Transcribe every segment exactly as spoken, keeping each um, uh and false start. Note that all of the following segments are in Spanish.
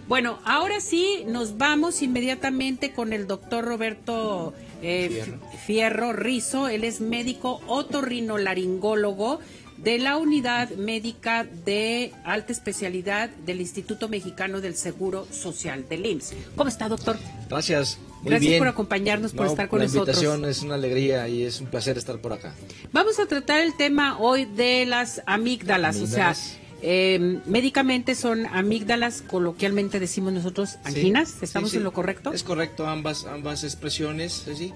Bueno, ahora sí nos vamos inmediatamente con el doctor Roberto eh, Fierro. Fierro Rizo. Él es médico otorrinolaringólogo de la Unidad Médica de Alta Especialidad del Instituto Mexicano del Seguro Social, del I M S S. ¿Cómo está, doctor? Gracias, muy Gracias bien. por acompañarnos, por no, estar con la nosotros. La invitación es una alegría y es un placer estar por acá. Vamos a tratar el tema hoy de las amígdalas, amígdalas. o sea... Eh, médicamente son amígdalas, coloquialmente decimos nosotros anginas. Sí, ¿estamos sí, sí. en lo correcto? Es correcto, ambas ambas expresiones, ¿sí?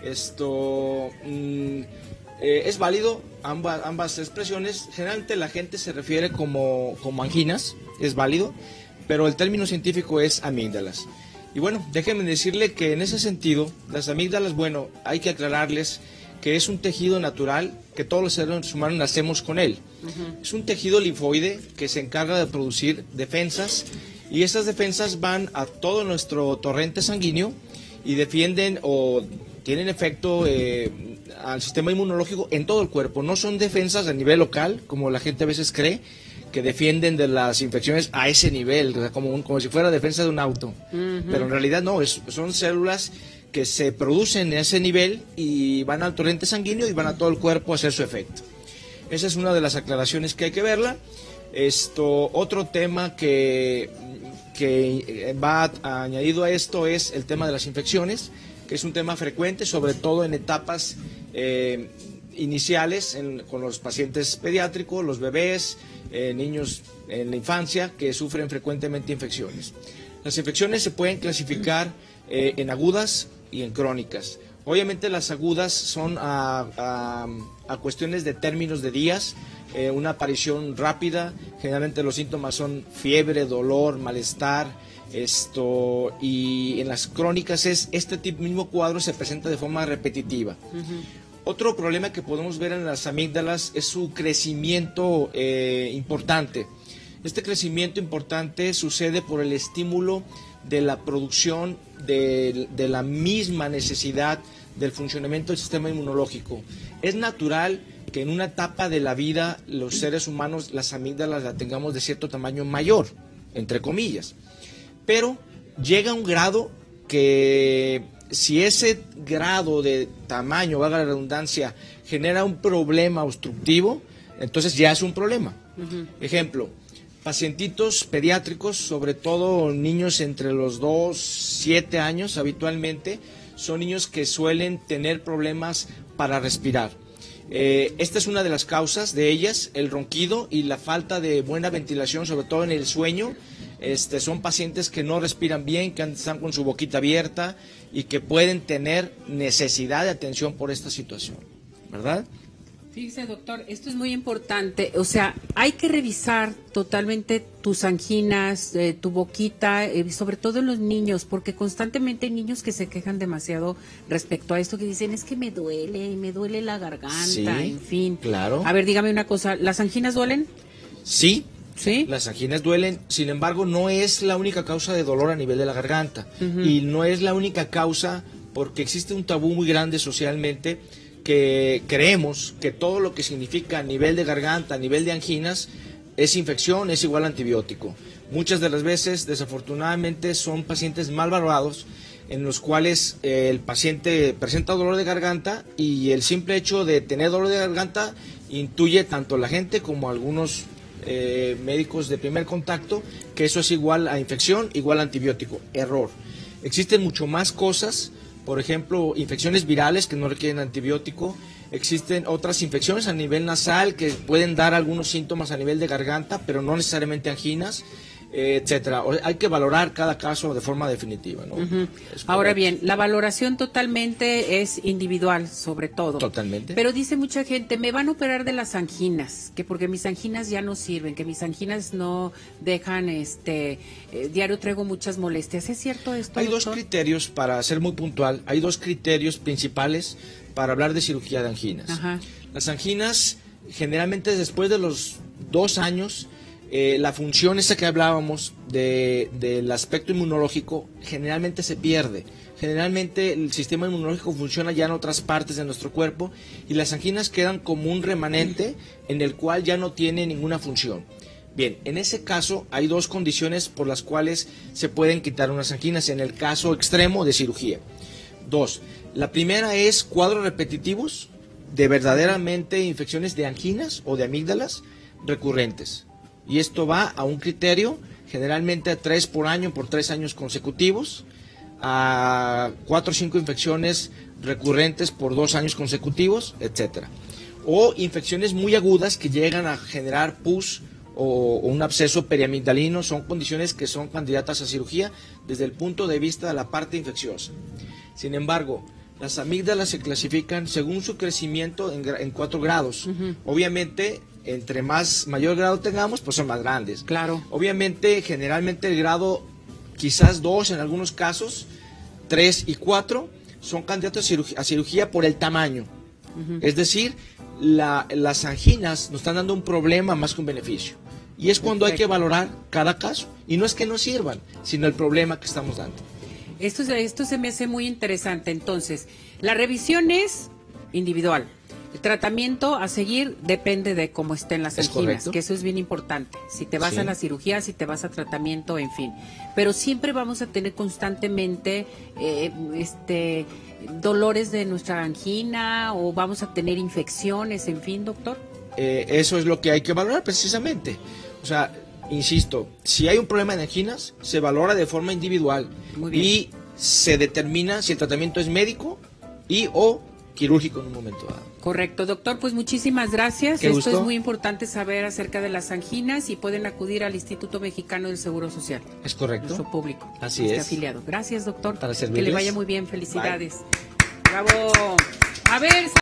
Esto mmm, eh, es válido, ambas ambas expresiones. Generalmente la gente se refiere como, como anginas, es válido, pero el término científico es amígdalas. Y bueno, déjenme decirle que en ese sentido, las amígdalas, bueno, hay que aclararles que es un tejido natural que todos los seres humanos nacemos con él. Uh-huh. Es un tejido linfoide que se encarga de producir defensas y esas defensas van a todo nuestro torrente sanguíneo y defienden o tienen efecto eh, al sistema inmunológico en todo el cuerpo. No son defensas a nivel local, como la gente a veces cree, que defienden de las infecciones a ese nivel, como, un, como si fuera defensa de un auto. Uh-huh. Pero en realidad no, es, son células que se producen en ese nivel y van al torrente sanguíneo y van a todo el cuerpo a hacer su efecto. Esa es una de las aclaraciones que hay que verla. Esto, otro tema que, que va añadido a esto es el tema de las infecciones, que es un tema frecuente, sobre todo en etapas eh, iniciales en, con los pacientes pediátricos, los bebés, eh, niños en la infancia que sufren frecuentemente infecciones. Las infecciones se pueden clasificar eh, en agudas y en crónicas. Obviamente las agudas son a, a, a cuestiones de términos de días, eh, una aparición rápida, generalmente los síntomas son fiebre, dolor, malestar, esto, y en las crónicas es este tipo, mismo cuadro se presenta de forma repetitiva. Uh-huh. Otro problema que podemos ver en las amígdalas es su crecimiento eh, importante. Este crecimiento importante sucede por el estímulo de la producción de, de la misma necesidad del funcionamiento del sistema inmunológico. Es natural que en una etapa de la vida los seres humanos las amígdalas las tengamos de cierto tamaño mayor, entre comillas, pero llega a un grado que si ese grado de tamaño, valga la redundancia, genera un problema obstructivo, entonces ya es un problema. Uh-huh. Ejemplo, pacientitos pediátricos, sobre todo niños entre los dos, siete años habitualmente, son niños que suelen tener problemas para respirar. Eh, esta es una de las causas de ellas, el ronquido y la falta de buena ventilación, sobre todo en el sueño. Este, son pacientes que no respiran bien, que están con su boquita abierta y que pueden tener necesidad de atención por esta situación, ¿verdad? Fíjese, doctor, esto es muy importante, o sea, hay que revisar totalmente tus anginas, eh, tu boquita, eh, sobre todo en los niños, porque constantemente hay niños que se quejan demasiado respecto a esto, que dicen, es que me duele, me duele la garganta, sí, en fin. Claro. A ver, dígame una cosa, ¿las anginas duelen? Sí. ¿Sí? Las anginas duelen, sin embargo, no es la única causa de dolor a nivel de la garganta, uh-huh. y no es la única causa porque existe un tabú muy grande socialmente que creemos que todo lo que significa a nivel de garganta, a nivel de anginas, es infección, es igual a antibiótico. Muchas de las veces, desafortunadamente, son pacientes mal valorados en los cuales eh, el paciente presenta dolor de garganta y el simple hecho de tener dolor de garganta intuye tanto la gente como algunos eh, médicos de primer contacto que eso es igual a infección, igual a antibiótico. Error. Existen mucho más cosas. Por ejemplo, infecciones virales que no requieren antibiótico, existen otras infecciones a nivel nasal que pueden dar algunos síntomas a nivel de garganta, pero no necesariamente anginas, eh, etcétera. Hay que valorar cada caso de forma definitiva, ¿no? Uh-huh. Ahora bien, la valoración totalmente es individual, sobre todo. Totalmente. Pero dice mucha gente, me van a operar de las anginas, que porque mis anginas ya no sirven, que mis anginas no dejan, este, eh, diario traigo muchas molestias. ¿Es cierto esto, Hay doctor? dos criterios, para ser muy puntual, hay dos criterios principales para hablar de cirugía de anginas. Ajá. Las anginas, generalmente después de los dos años, Eh, la función esa que hablábamos de, del aspecto inmunológico generalmente se pierde. Generalmente el sistema inmunológico funciona ya en otras partes de nuestro cuerpo y las anginas quedan como un remanente en el cual ya no tiene ninguna función. Bien, en ese caso hay dos condiciones por las cuales se pueden quitar unas anginas en el caso extremo de cirugía. Dos, la primera es cuadros repetitivos de verdaderamente infecciones de anginas o de amígdalas recurrentes. Y esto va a un criterio, generalmente a tres por año por tres años consecutivos, a cuatro o cinco infecciones recurrentes por dos años consecutivos, etcétera. O infecciones muy agudas que llegan a generar pus o, o un absceso periamigdalino, son condiciones que son candidatas a cirugía desde el punto de vista de la parte infecciosa. Sin embargo, las amígdalas se clasifican según su crecimiento en, en cuatro grados. Uh-huh. Obviamente, entre más mayor grado tengamos, pues son más grandes. Claro. Obviamente, generalmente el grado, quizás dos en algunos casos, tres y cuatro, son candidatos a cirugía, a cirugía por el tamaño. Uh-huh. Es decir, la, las anginas nos están dando un problema más que un beneficio. Y es cuando Perfecto. Hay que valorar cada caso. Y no es que no sirvan, sino el problema que estamos dando. Esto, esto se me hace muy interesante. Entonces, la revisión es individual. El tratamiento a seguir depende de cómo estén las anginas, correcto. Que eso es bien importante. Si te vas sí. a la cirugía, si te vas a tratamiento, en fin. Pero siempre vamos a tener constantemente eh, este, dolores de nuestra angina o vamos a tener infecciones, en fin, doctor. Eh, eso es lo que hay que valorar precisamente. O sea, insisto, si hay un problema de anginas, se valora de forma individual y se determina si el tratamiento es médico y o quirúrgico en un momento dado. Correcto, doctor, pues muchísimas gracias. Qué Esto gusto. Es muy importante saber acerca de las anginas y pueden acudir al Instituto Mexicano del Seguro Social. Es correcto. Nuestro público. Así este es. afiliado. Gracias, doctor. Para servirles. Que le vaya muy bien. Felicidades. Bye. Bravo. A ver.